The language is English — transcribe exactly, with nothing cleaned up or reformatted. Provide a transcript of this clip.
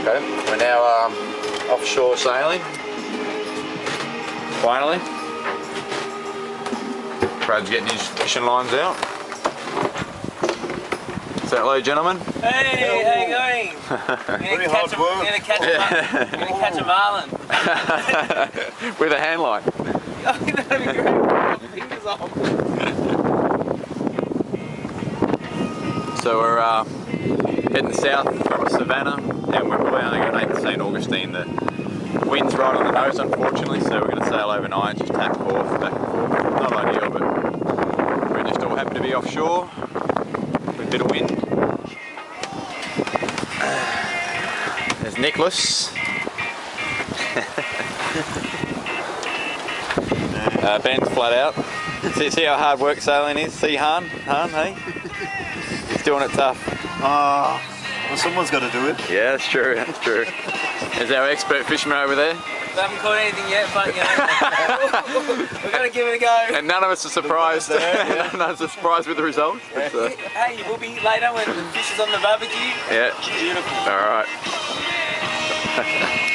Okay, we're now um, offshore sailing. Finally. Brad's getting his fishing lines out. Say hello, gentlemen. Hey, how you going? Pretty hard a, work. You're gonna catch a, you're gonna catch a marlin. With a hand line. That'd be great. Fingers off. So we're uh, heading south from Savannah, and we're probably only going to Saint Augustine. The wind's right on the nose, unfortunately, so we're going to sail overnight, just tack forth, back and forth. Not ideal, but we're just all happy to be offshore with a bit of wind. There's Nicholas. uh, Ben's flat out. See, see how hard work sailing is? See Han? Han, hey? He's doing it tough. Ah, uh, well, someone's got to do it. Yeah, that's true, that's true. There's our expert fisherman over there. We haven't caught anything yet, but you know, we're going to give it a go. And none of us are surprised. There, yeah. None of us are surprised with the result. Yeah. So. Hey, we'll be later when the fish is on the barbecue. Yeah. Beautiful. All right.